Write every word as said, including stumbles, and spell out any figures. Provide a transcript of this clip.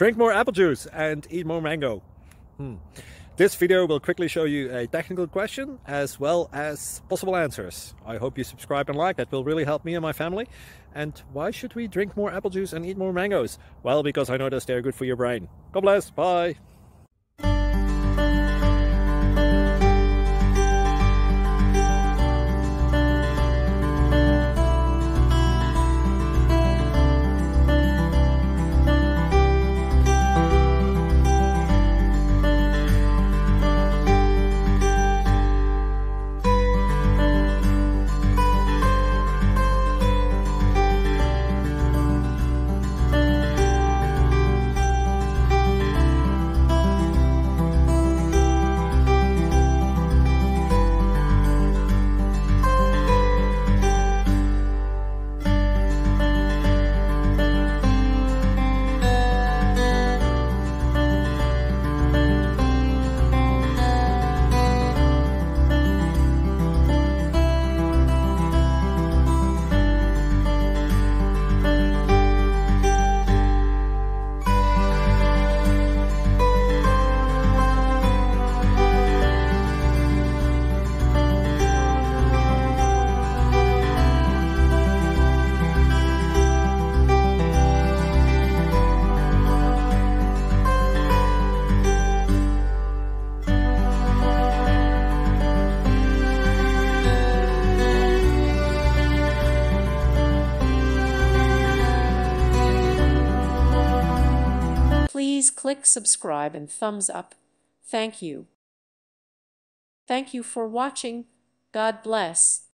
Drink more apple juice and eat more mango. Hmm. This video will quickly show you a technical question as well as possible answers. I hope you subscribe and like, that will really help me and my family. And why should we drink more apple juice and eat more mangoes? Well, because I noticed they're good for your brain. God bless, bye. Please click subscribe and thumbs up. Thank you. Thank you for watching. God bless.